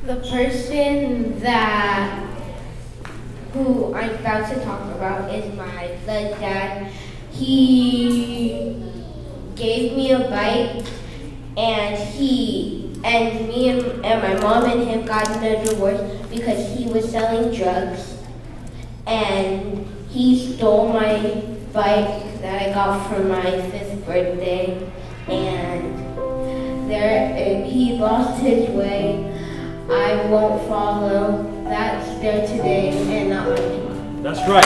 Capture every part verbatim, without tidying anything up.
The person that who I'm about to talk about is my blood dad. He gave me a bite, and he and me and, and my mom and him got in a divorce because he was selling drugs, and he stole my bike that I got for my fifth birthday, and there he lost his way. I won't follow. That's there today and not my tomorrow. That's right.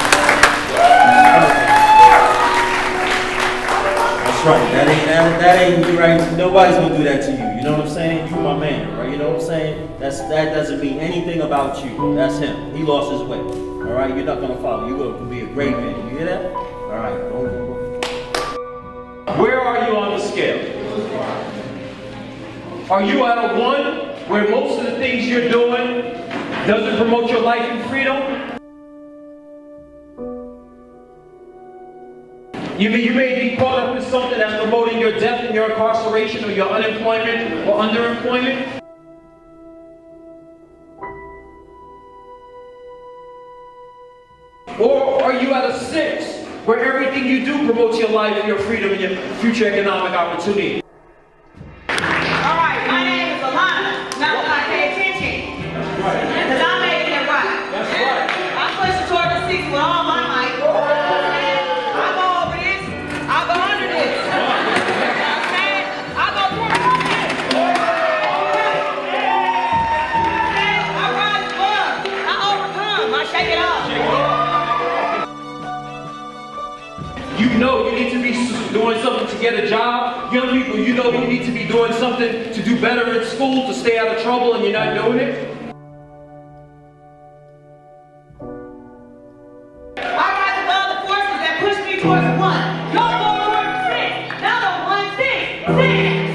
That's right. That ain't that, that ain't right. Nobody's gonna do that to you. You know what I'm saying? You my man, right? You know what I'm saying? That's that doesn't mean anything about you. That's him. He lost his way. All right. You're not gonna follow. You will be a great man. You hear that? All right. Go, go, go. Where are you on the scale? Are you at a one, where most of the things you're doing doesn't promote your life and freedom? You may, you may be caught up in something that's promoting your death and your incarceration or your unemployment or underemployment. Or are you at a six, where everything you do promotes your life, your freedom, and your future economic opportunity? Because I'm making it right. That's right. I'm pushing toward the six with all my might. I go over this. I go under this. You know what I'm saying? I go toward this. I rise above. I overcome. I shake it off. You know you need to be doing something to get a job. Young people, you know you need to be doing something to do better in school, to stay out of trouble, and you're not doing it. Towards one. Y'all go towards six. Now the one six. Six.